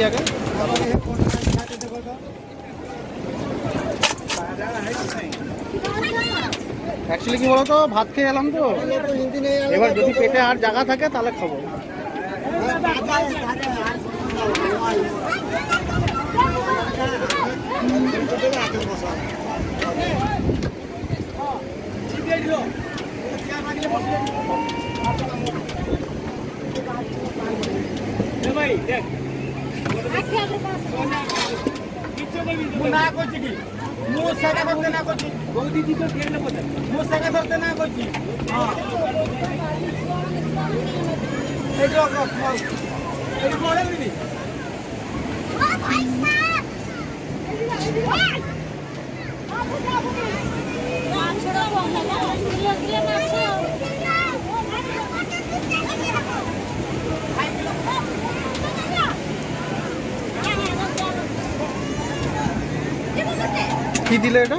দেখি আগে। অ্যাকচুয়ালি কি বলতো, ভাত খেয়ে এলাম তো, এবার যদি পেটে আর জায়গা থাকে তাহলে খাবো। কি দিলে এটা?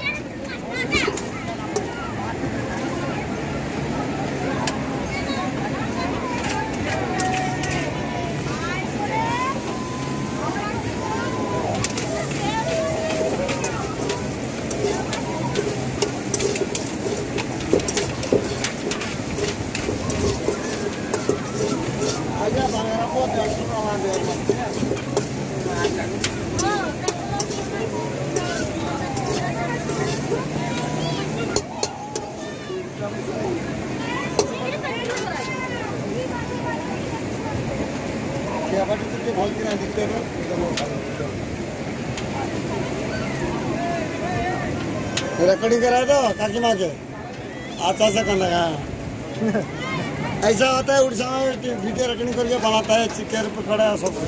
रिकॉर्डिंग करा दो काकी माँ के अच्छा से करना है। ऐसा होता है उड़ीसा में वीडियो रिकॉर्डिंग करके बनाता है, चेयर पर खड़ा है सब कुछ।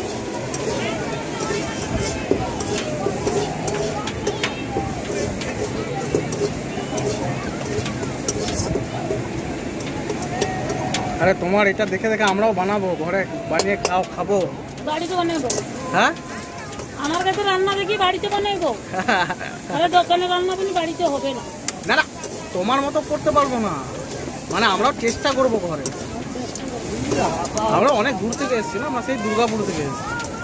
আরে তোমার এটা দেখে দেখে আমরাও বানাবো, ঘরে বানিয়ে খাবো। বাড়িতে বানাবো? হ্যাঁ, আমার কাছে রান্না দেখি বাড়িতে বানাবো। আরে দোকানে রান্না বলি বাড়িতে হবে না। না না, তোমার মতো করতে পারবো না, মানে আমরাও চেষ্টা করবো ঘরে। আমরা অনেক দূর থেকে এসেছি না, আমরা সেই দুর্গাপুর থেকে এসেছি।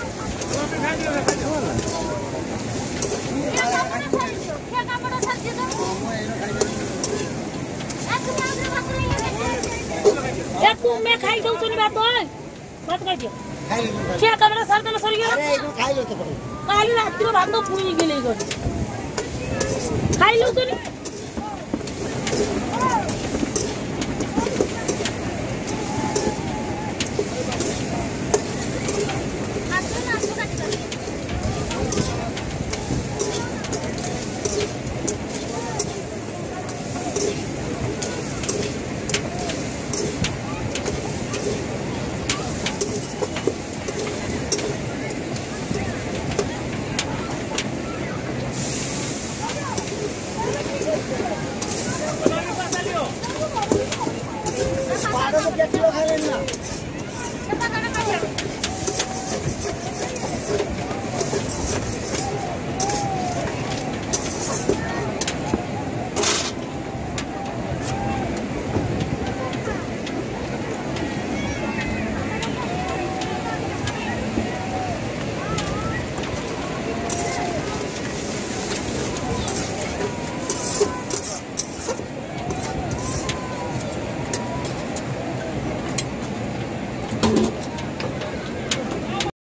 मैं खाई दो सुनी बात होय बात खाई दियो क्या कमरा सर देना सर गया। अरे एक खाई लो तो पड़े काली रात्री भात तो पुरी गेले गो खाई लो सुनी।